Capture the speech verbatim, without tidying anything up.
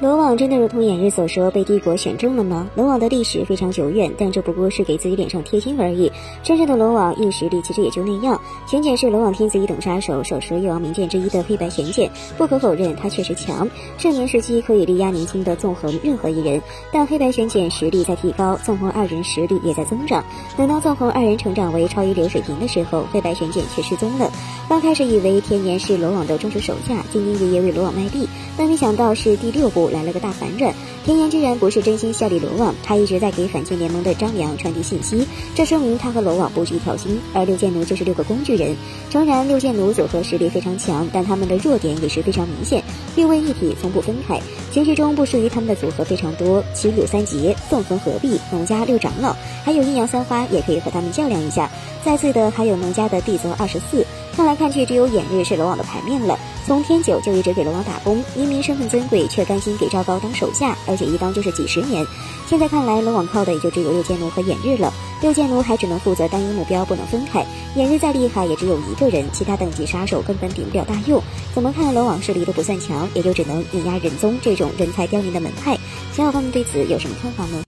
罗网真的如同衍日所说被帝国选中了吗？罗网的历史非常久远，但这不过是给自己脸上贴金而已。真正的罗网硬实力其实也就那样。玄简是罗网天子一等杀手，手持越王名剑之一的黑白玄简，不可否认他确实强，盛年时期可以力压年轻的纵横任何一人。但黑白玄简实力在提高，纵横二人实力也在增长。等到纵横二人成长为超一流水平的时候，黑白玄简却失踪了。刚开始以为天年是罗网的忠实手下，兢兢业业为罗网卖力，但没想到是第六部来了个大反转，天颜居然不是真心效力罗网，他一直在给反间联盟的张良传递信息，这说明他和罗网不是一条心。而六剑奴就是六个工具人，诚然六剑奴组合实力非常强，但他们的弱点也是非常明显，六位一体从不分开。结局中不属于他们的组合非常多，齐鲁三杰、纵横合璧、农家六长老，还有阴阳三花也可以和他们较量一下。再次的还有农家的地泽二十四，看来看去只有衍日是罗网的牌面了。从天九就一直给罗网打工，明明身份尊贵，却甘心给赵高当手下，而且一当就是几十年。现在看来，罗网靠的也就只有六剑奴和衍日了。六剑奴还只能负责单一目标，不能分开。衍日再厉害，也只有一个人，其他等级杀手根本顶不了大用。怎么看罗网实力都不算强，也就只能碾压仁宗这种人才凋零的门派。小伙伴们对此有什么看法呢？